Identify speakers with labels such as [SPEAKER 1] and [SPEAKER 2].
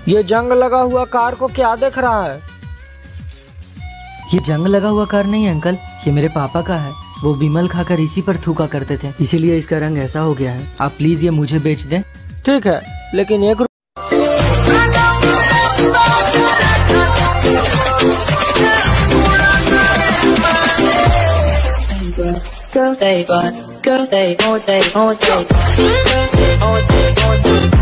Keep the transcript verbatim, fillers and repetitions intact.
[SPEAKER 1] ये जंग लगा हुआ कार को क्या देख रहा है?
[SPEAKER 2] ये जंग लगा हुआ कार नहीं है अंकल, ये मेरे पापा का है। वो विमल खाकर इसी पर थूका करते थे, इसीलिए इसका रंग ऐसा हो गया है। आप प्लीज ये मुझे बेच दें।
[SPEAKER 1] ठीक है, लेकिन एक
[SPEAKER 3] Girl, they but girl, they oh they oh they oh they oh they